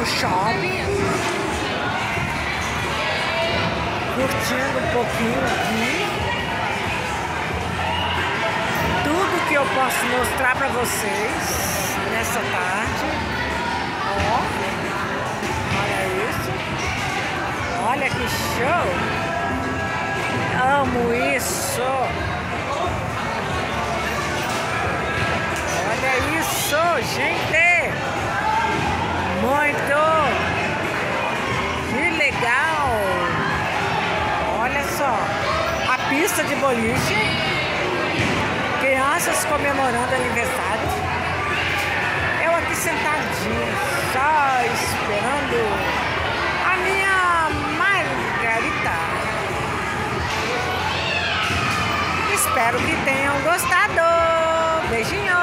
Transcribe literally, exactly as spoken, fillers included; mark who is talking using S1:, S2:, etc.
S1: no shopping, curtindo um pouquinho aqui. Tudo que eu posso mostrar pra vocês nessa tarde. Ó, olha isso. Olha que show. Amo isso. Olha isso, gente. Muito. Que legal. Olha só. A pista de boliche. Crianças comemorando aniversário. Eu aqui sentadinha, só esperando a minha margarita. Espero que tenham gostado. Beijinho.